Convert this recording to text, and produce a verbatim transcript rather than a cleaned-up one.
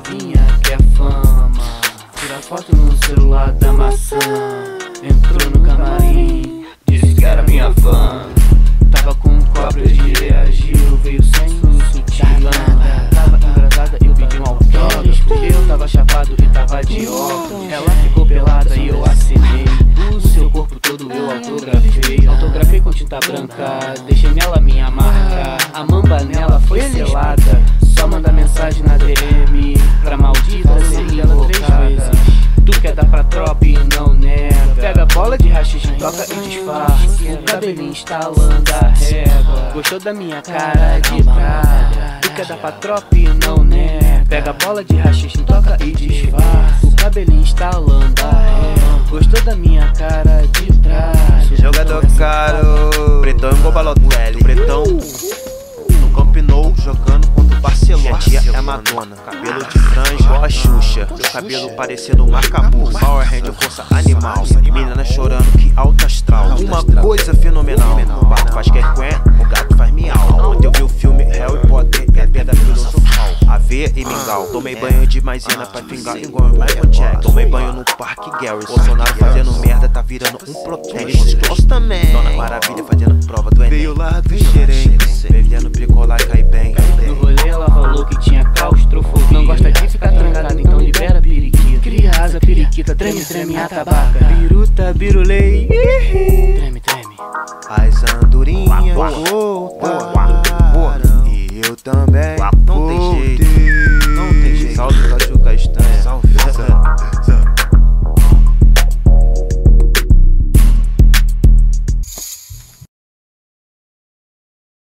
novinha quer fama, tira foto no celular da maçã. Entrou no camarim, disse que era minha fã. Tava com cobra de reagiu, veio sem sutiã. Tava engraçada, eu pedi um autógrafo. Eu tava chapado e tava de óculos. Ela ficou pelada e eu assinei. O seu corpo todo eu autografei. Autografei com tinta branca, deixei nela minha marca. A mamba nela foi selada. Só manda mensagem na D M pra maldita ser invocada. Tu quer dar pra tropa e não nega. Pega bola de rachixe, toca e disfarça. O cabelinho instalando a régua. Gostou da minha cara de praga. Tu quer dar pra tropa e não nega. Pega bola de rachixe, toca e disfarça. O cabelinho instalando a régua. Gostou da minha cara de praga. Jogador caro, pretão em Bobalotelli, pretão no Camp Nou jogando contra o Barcelona. Tia é Madonna, cabelo de franja igual a Xuxa, meu cabelo parecendo marca-burro, Power Ranger, força animal, menina chorando, que alto astral. Uma coisa fenomenal, o pato faz querqué, o gato faz miau. Ontem eu vi o filme Harry Potter e a pedra filosofal, aveia e mingau. Tomei banho de maisena pra pingar igual o Michael Jackson. Tomei banho no Parque Garrison. Bolsonaro fazendo merda, tá virando um protesto também. Dona Maravilha fazendo prova do Enem. Veio lá do Xerém, bebendo picolar e cai bem. No rolê ela falou que tinha claustrofobia. Não gosta de ficar trancada, então libera periquita. Cria asa, periquita, treme, treme, atabaca. Biruta, birulei, treme, treme. As andorinhas voltam.